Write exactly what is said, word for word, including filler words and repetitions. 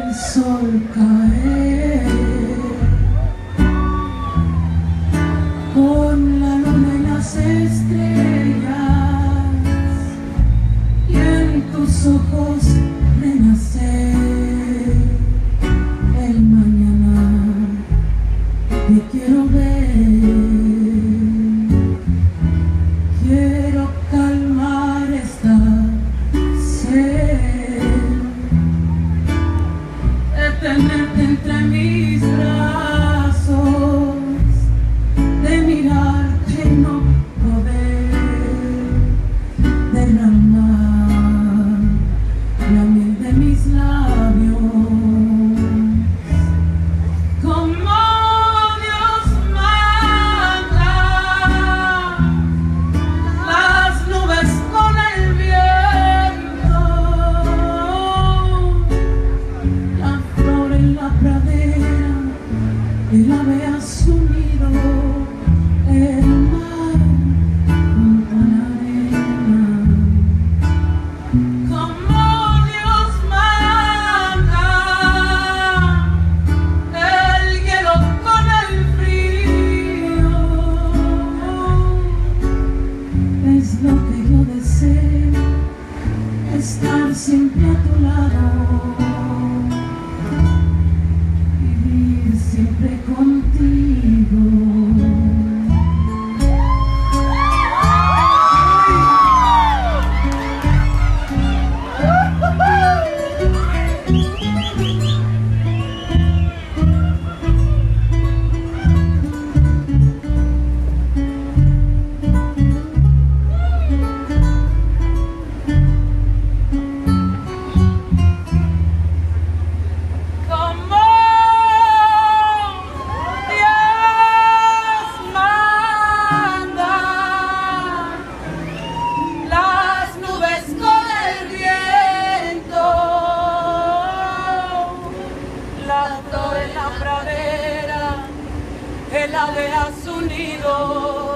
el sol caer, con la luna y las estrellas, y en tus ojos renacer el mañana. Te quiero ver, quiero calmar esta sed, de tenerte entre mis brazos, de mirarte y no poder derramar la miel de mis labios. Como Dios manda, las nubes con el viento, la flor en la pradera, el ave a su nido, el mar junto a la arena. Como Dios manda, el hielo con el frío, es lo que yo deseo, estar siempre a tu lado, vivir siempre contigo. La flor en la pradera, el ave a su nido.